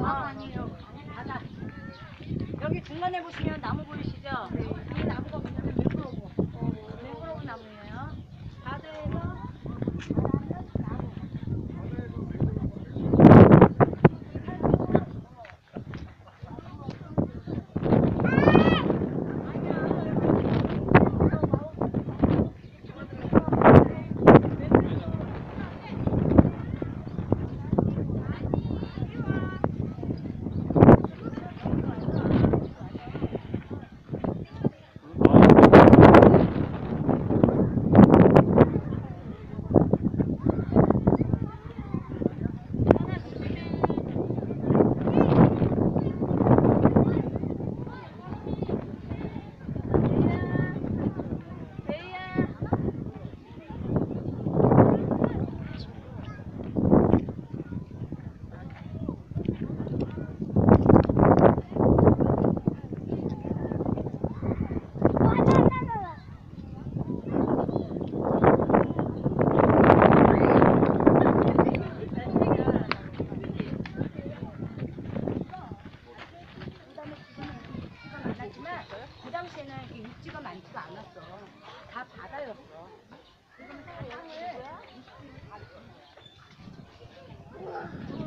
아니에요. 바다. 여기 중간에 보시면 나무 보이시죠? 네. 이 나무가 뭐냐면 맹그로브. 맹그로브 나무예요. 바다에서 자라는 나무. 그 당시에는 이렇게 육지가 많지가 않았어. 다 바다였어. 지금은 다 땅을